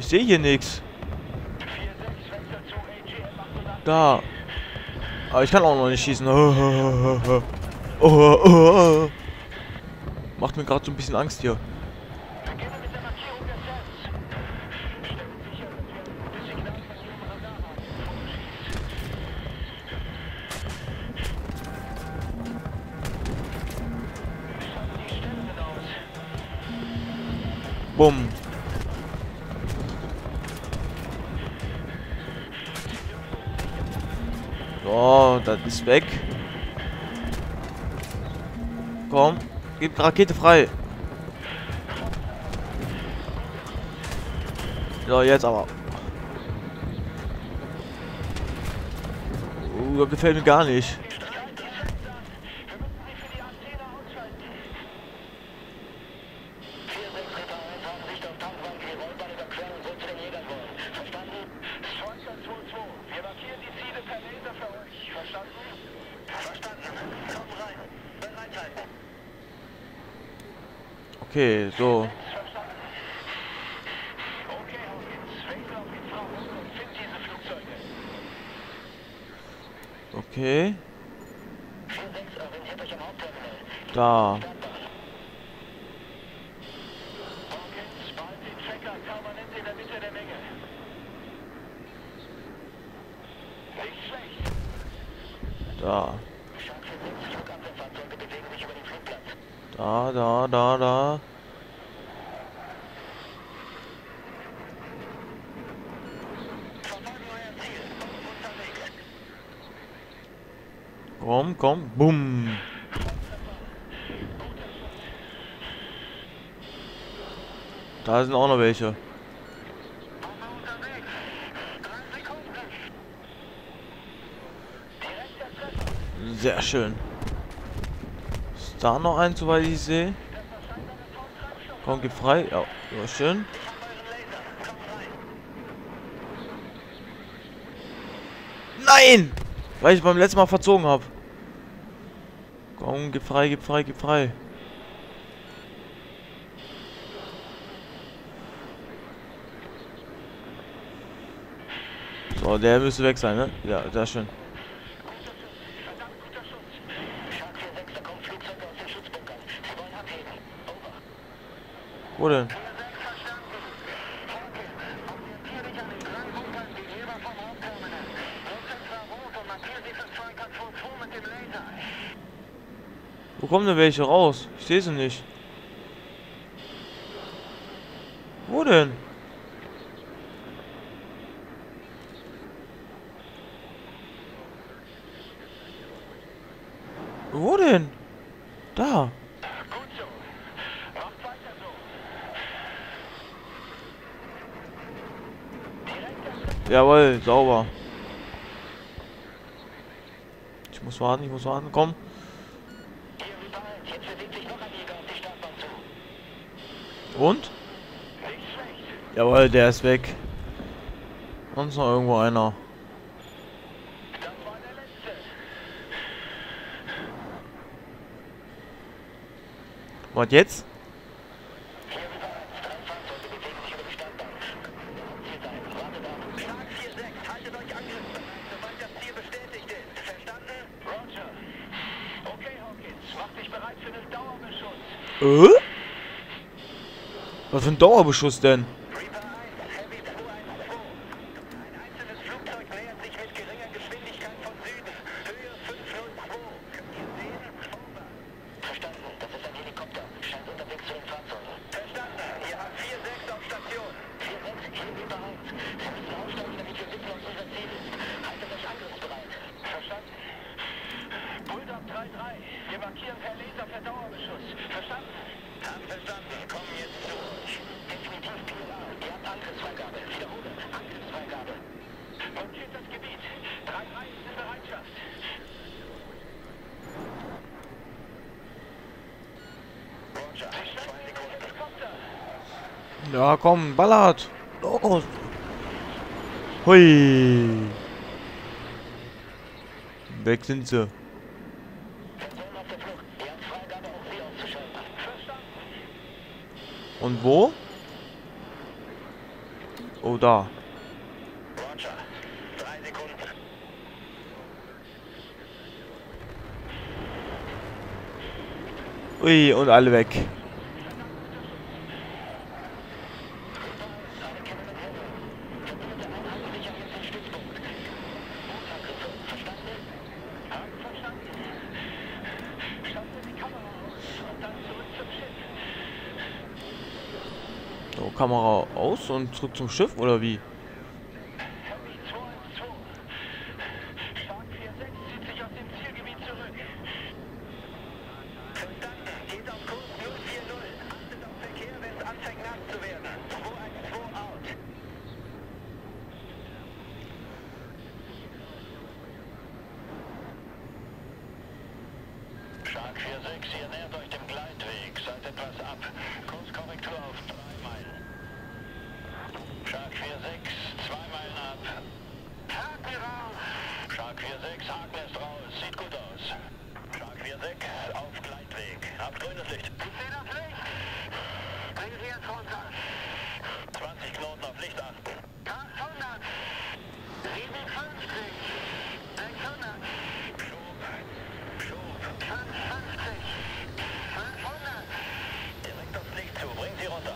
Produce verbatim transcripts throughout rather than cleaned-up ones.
Ich sehe hier nichts. Da. Aber ich kann auch noch nicht schießen. Oh, oh, oh. Macht mir gerade so ein bisschen Angst hier. Bumm. So, das ist weg. Komm, gib Rakete frei. So, jetzt aber. Uh, das gefällt mir gar nicht. Okay, so. Okay. Da. Da. Da, da, da, da. Komm, komm, bumm. Da sind auch noch welche. Sehr schön. Ist da noch ein, soweit ich sehe? Komm, gib frei. Ja, ja, schön. Nein! Weil ich beim letzten Mal verzogen habe. Komm, gib frei, gib frei, gib frei. So, der müsste weg sein, ne? Ja, sehr schön. Wo denn? Wo kommen denn welche raus? Ich sehe sie nicht. Wo denn? Wo denn? Da. Jawohl, sauber. Ich muss warten, ich muss warten. Komm. Und? Jawohl, der ist weg. Sonst noch irgendwo einer. Was jetzt? Äh? Was für ein Dauerbeschuss denn? Wir markieren per Laser per Dauerbeschuss. Verstanden? Haben verstanden. Kommen jetzt zu euch. Definitiv P L A. Ihr habt Angriffsfreigabe. Wiederhole. Angriffsfreigabe. Markiert das Gebiet. drei drei ist in Bereitschaft. Roger. Zwei Sekunden. Helikopter. Ja, komm, ballert. Los. Hui. Weg sind sie. Und wo? Oh, da. Roger. Drei Sekunden. Ui, und alle weg. So, Kamera aus und zurück zum Schiff, oder wie? Shark vier sechs zieht sich aus dem Zielgebiet zurück. Verstanden. Geht auf Kurs null vier null. Achtet auf Verkehr, wenn es anfängt nass zu werden. zwei eins zwei out. Shark vier sechs, ihr nähert euch dem Gleitweg. Seid etwas ab. Kurskorrektur auf drei Meilen. Shark vier sechs, zwei Meilen ab. Haken raus! Shark vier sechs, Haken ist raus. Sieht gut aus. Shark vier sechs, auf Gleitweg. Habt grünes Licht. Ich sehe das Licht! Bringen Sie jetzt runter. zwanzig Knoten auf Licht achten. achthundert. siebenundfünfzig. sechshundert. Schub. Schub. fünfundfünfzig. fünfhundert. Direkt aufs Licht zu. Bringen Sie runter.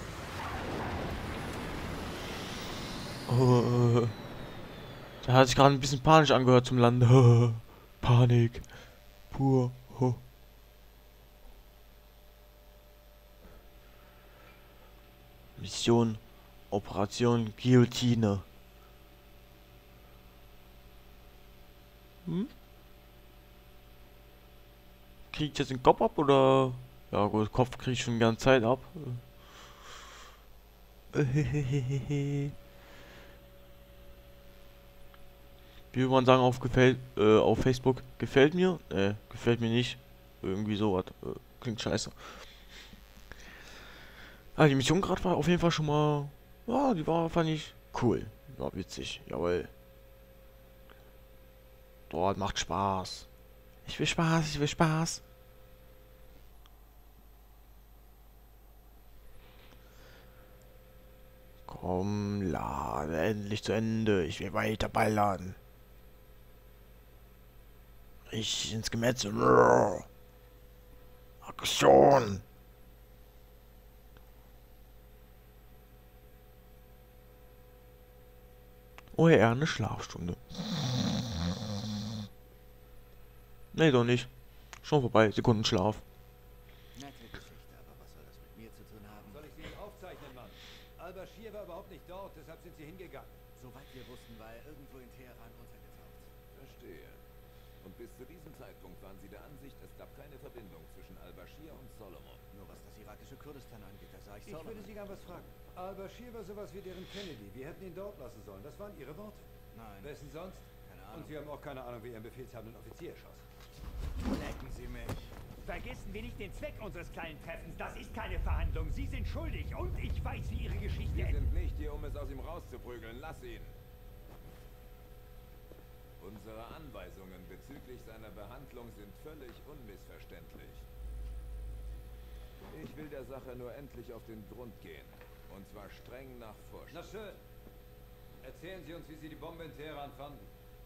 Oh, da hat sich gerade ein bisschen panisch angehört zum Lande. Panik. Pur. Oh. Mission. Operation Guillotine. Hm? Krieg ich jetzt den Kopf ab oder? Ja gut, Kopf krieg ich schon die ganze Zeit ab. Wie würde man sagen auf gefällt äh, auf Facebook, gefällt mir? Äh, gefällt mir nicht. Irgendwie sowas. Äh, klingt scheiße. Ah, die Mission gerade war auf jeden Fall schon mal. Ja, die war, fand ich cool. War witzig, jawohl. Dort macht Spaß. Ich will Spaß, ich will Spaß. Komm, lade endlich zu Ende. Ich will weiter ballern. Ich ins Gemetzel. Aggression. Oh ja, eine Schlafstunde. Nee, doch nicht. Schon vorbei, Sekundenschlaf. Nette Geschichte, aber was soll das mit mir zu tun haben? Soll ich Sie nicht aufzeichnen, Mann? Al-Bashir war überhaupt nicht dort, deshalb sind Sie hingegangen. Soweit wir wussten, war er irgendwo in Teheran untergetaucht. Verstehe. Und bis zu diesem Zeitpunkt waren Sie der Ansicht, es gab keine Verbindung zwischen Al-Bashir und Solomon. Nur was das irakische Kurdistan angeht, da sah ich Ich Solomon. würde Sie gern was fragen. Al-Bashir war sowas wie deren Kennedy. Wir hätten ihn dort lassen sollen. Das waren Ihre Worte. Nein, Wessen sonst? keine Und Ahnung. Sie haben auch keine Ahnung, wie Ihren befehlshabenden Offizier erschoss. Lecken Sie mich. Vergessen wir nicht den Zweck unseres kleinen Treffens. Das ist keine Verhandlung. Sie sind schuldig und ich weiß, wie Ihre Geschichte Wir endet. sind nicht hier, um es aus ihm rauszuprügeln. Lass ihn. Unsere Anweisungen bezüglich seiner Behandlung sind völlig unmissverständlich. Ich will der Sache nur endlich auf den Grund gehen. Und zwar streng nach Na Vorschrift. schön. Erzählen Sie uns, wie Sie die Bombe in Teheran fanden.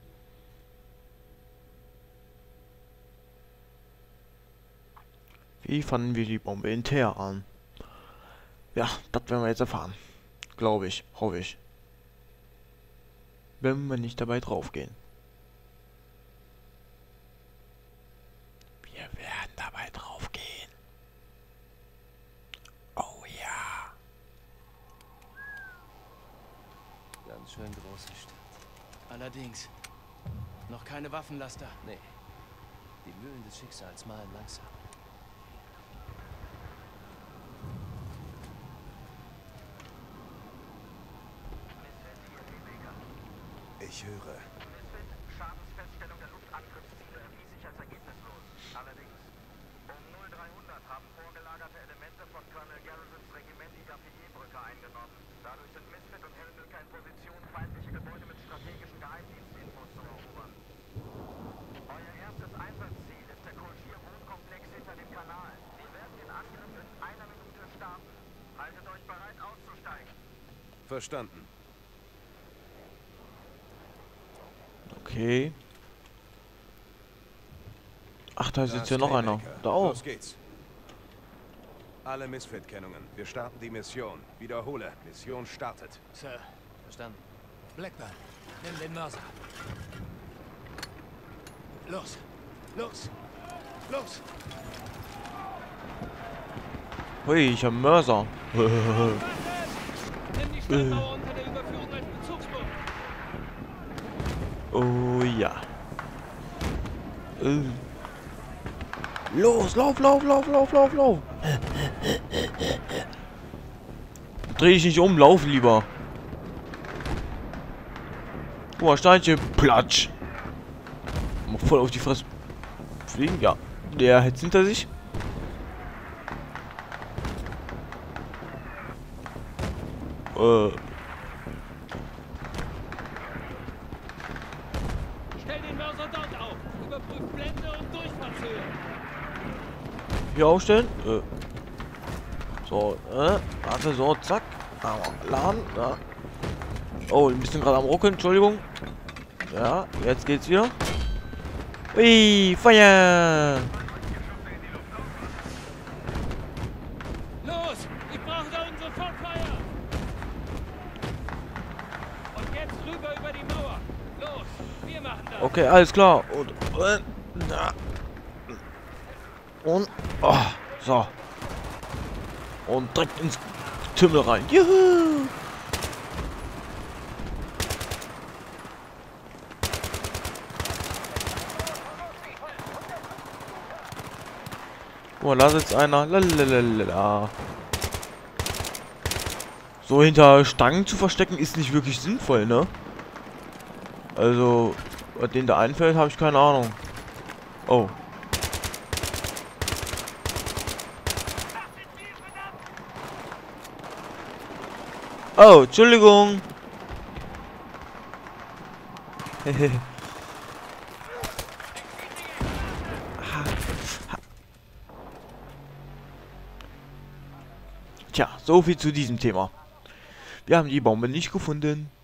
Wie fanden wir die Bombe in Teheran? Ja, das werden wir jetzt erfahren. Glaube ich, hoffe ich. Wenn wir nicht dabei draufgehen. Wir werden dabei draufgehen. Oh ja. Ganz schön große Stadt. Allerdings, noch keine Waffenlaster. Nee. Die Mühlen des Schicksals malen langsam. Ich höre. Schadensfeststellung der Luftangriffsziele erwies sich als ergebnislos. Allerdings, um null dreihundert haben vorgelagerte Elemente von Colonel Garrisons Regiment die Gaffier-Brücke eingenommen. Dadurch sind Misfit und Hellbilker in Position, feindliche Gebäude mit strategischen Geheimdienstinfos zu erobern. Euer erstes Einsatzziel ist der Kolschier-Wohnkomplex hinter dem Kanal. Wir werden den Angriff in einer Minute starten. Haltet euch bereit, auszusteigen. Verstanden. Okay. Ach, da ist Da jetzt ja noch einer. Playmaker. Da auch. Los geht's. Alle Misfit-Kennungen. Wir starten die Mission. Wiederhole. Mission startet. Sir, verstanden. Blackburn, nimm den Mörser. Los, los, los. Hui, ich hab einen Mörser. Nimm die Stadtmauer unter der Überführung als Bezugspunkt. Oh ja. Äh. Los, lauf, lauf, lauf, lauf, lauf, lauf. Dreh dich nicht um, lauf lieber. Guck mal, Steinchen, platsch. Mal voll auf die Fresse fliegen, ja. Der hält hinter sich. Äh. Stell den Mörser dort auf. Überprüf Blende und Durchfallshöhe. Hier aufstellen. Äh. So, äh. Warte, so, zack. Laden, ja. Oh, ein bisschen gerade am Ruckeln, Entschuldigung. Ja, jetzt geht's wieder. Ui, Feuer! Los, ich brauche da unten sofort Feuer. Und jetzt rüber über die Mauer. Los, wir machen das. Okay, alles klar. Und, und, na. und oh, so. Und direkt ins Tümmel rein. Juhu! Guck mal, da sitzt einer. Lalalala. So hinter Stangen zu verstecken ist nicht wirklich sinnvoll, ne? Also, was denen da einfällt, habe ich keine Ahnung. Oh. Oh, Entschuldigung. Tja, so viel zu diesem Thema. Wir haben die Bombe nicht gefunden.